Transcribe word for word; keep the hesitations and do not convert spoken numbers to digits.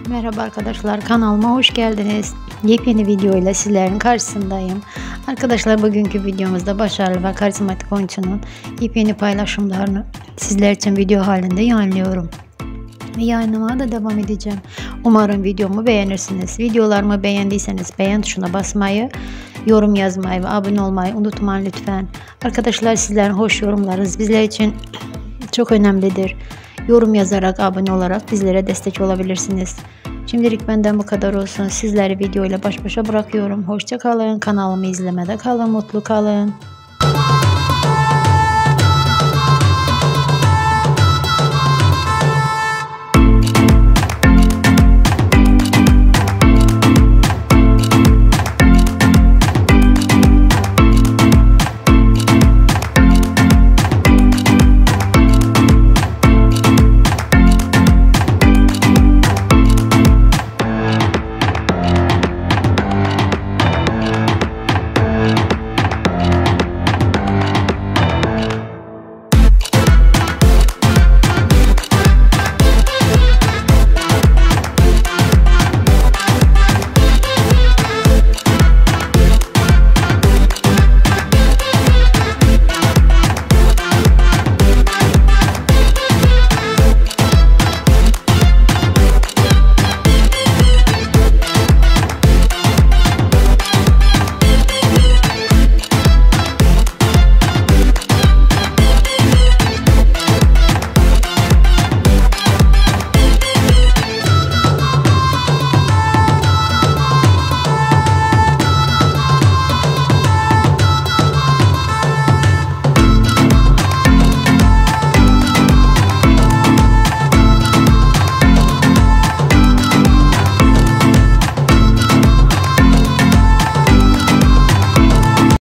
Merhaba arkadaşlar, kanalıma hoş geldiniz. Yepyeni video ile sizlerin karşısındayım. Arkadaşlar, bugünkü videomuzda başarılı ve karizmatik oyuncunun yepyeni paylaşımlarını sizler için video halinde yayınlıyorum. Ve yayınlamaya da devam edeceğim. Umarım videomu beğenirsiniz. Videolarımı beğendiyseniz beğen tuşuna basmayı, yorum yazmayı ve abone olmayı unutmayın lütfen. Arkadaşlar, sizlerin hoş yorumlarınız bizler için çok önemlidir. Yorum yazarak, abone olarak bizlere destek olabilirsiniz. Şimdilik benden bu kadar olsun. Sizleri video ile baş başa bırakıyorum. Hoşça kalın. Kanalımı izlemede kalın. Mutlu kalın.